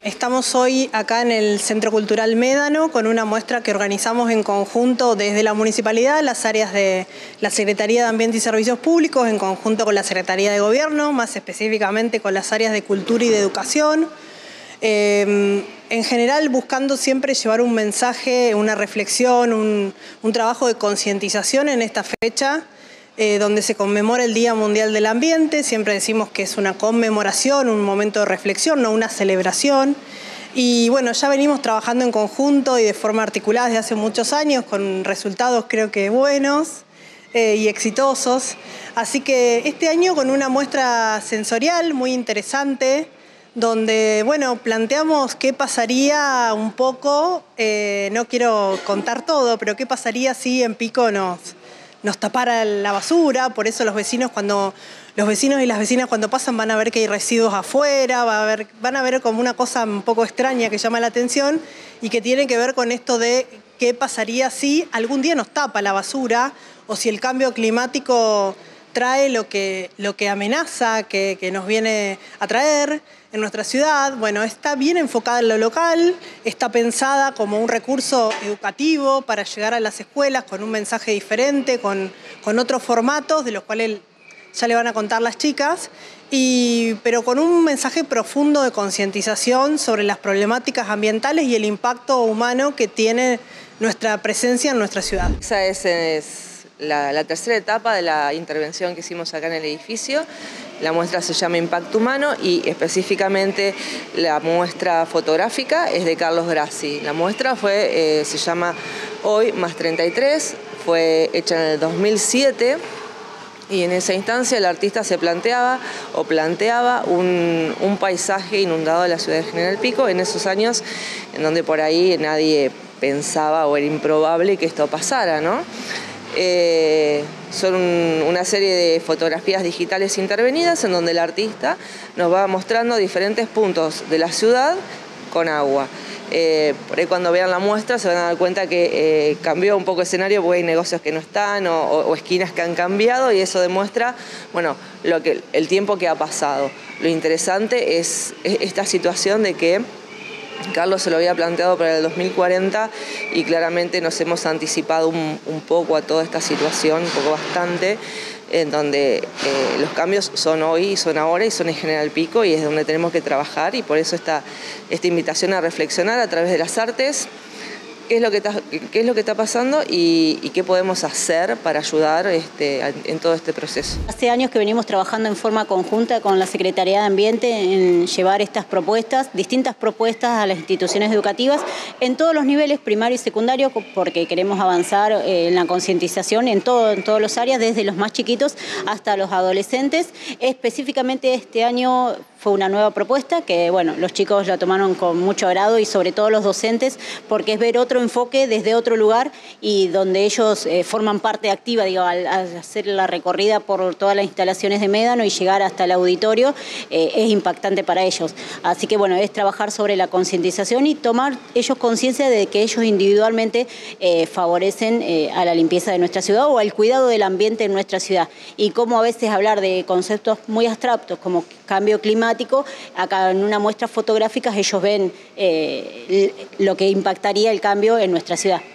Estamos hoy acá en el Centro Cultural Médano con una muestra que organizamos en conjunto desde la Municipalidad, las áreas de la Secretaría de Ambiente y Servicios Públicos, en conjunto con la Secretaría de Gobierno, más específicamente con las áreas de Cultura y de Educación. En general buscando siempre llevar un mensaje, una reflexión, un trabajo de concientización en esta fecha, donde se conmemora el Día Mundial del Ambiente. Siempre decimos que es una conmemoración, un momento de reflexión, no una celebración. Y bueno, ya venimos trabajando en conjunto y de forma articulada desde hace muchos años, con resultados creo que buenos y exitosos. Así que este año con una muestra sensorial muy interesante, donde bueno, planteamos qué pasaría un poco, no quiero contar todo, pero qué pasaría si en Pico nos tapara la basura. Por eso los vecinos y las vecinas cuando pasan van a ver que hay residuos afuera, van a ver como una cosa un poco extraña que llama la atención y que tiene que ver con esto de qué pasaría si algún día nos tapa la basura o si el cambio climático trae lo que amenaza, que nos viene a traer en nuestra ciudad. Bueno, está bien enfocada en lo local, está pensada como un recurso educativo para llegar a las escuelas con un mensaje diferente, con otros formatos de los cuales ya le van a contar las chicas, pero con un mensaje profundo de concientización sobre las problemáticas ambientales y el impacto humano que tiene nuestra presencia en nuestra ciudad. Esa es la tercera etapa de la intervención que hicimos acá en el edificio. La muestra se llama Impacto Humano y específicamente la muestra fotográfica es de Carlos Grassi. La muestra se llama Hoy más 33, fue hecha en el 2007 y en esa instancia el artista se planteaba un paisaje inundado de la ciudad de General Pico en esos años en donde por ahí nadie pensaba o era improbable que esto pasara, ¿no? Son una serie de fotografías digitales intervenidas en donde el artista nos va mostrando diferentes puntos de la ciudad con agua. Por ahí cuando vean la muestra se van a dar cuenta que cambió un poco el escenario porque hay negocios que no están o esquinas que han cambiado y eso demuestra, bueno, el tiempo que ha pasado. Lo interesante es esta situación de que Carlos se lo había planteado para el 2040 y claramente nos hemos anticipado un poco a toda esta situación, un poco bastante, en donde los cambios son hoy, son ahora y son en General Pico y es donde tenemos que trabajar y por eso esta invitación a reflexionar a través de las artes. ¿Qué es lo que está pasando y qué podemos hacer para ayudar en todo este proceso? Hace años que venimos trabajando en forma conjunta con la Secretaría de Ambiente en llevar estas propuestas, distintas propuestas a las instituciones educativas en todos los niveles, primario y secundario, porque queremos avanzar en la concientización en todas las áreas, desde los más chiquitos hasta los adolescentes. Específicamente este año fue una nueva propuesta que, bueno, los chicos la tomaron con mucho agrado y sobre todo los docentes, porque es ver otro enfoque desde otro lugar y donde ellos forman parte activa, digo, al hacer la recorrida por todas las instalaciones de Médano y llegar hasta el auditorio, es impactante para ellos. Así que, bueno, es trabajar sobre la concientización y tomar ellos conciencia de que ellos individualmente favorecen a la limpieza de nuestra ciudad o al cuidado del ambiente en nuestra ciudad. Y cómo a veces hablar de conceptos muy abstractos como cambio climático, acá en una muestra fotográfica ellos ven lo que impactaría el cambio en nuestra ciudad.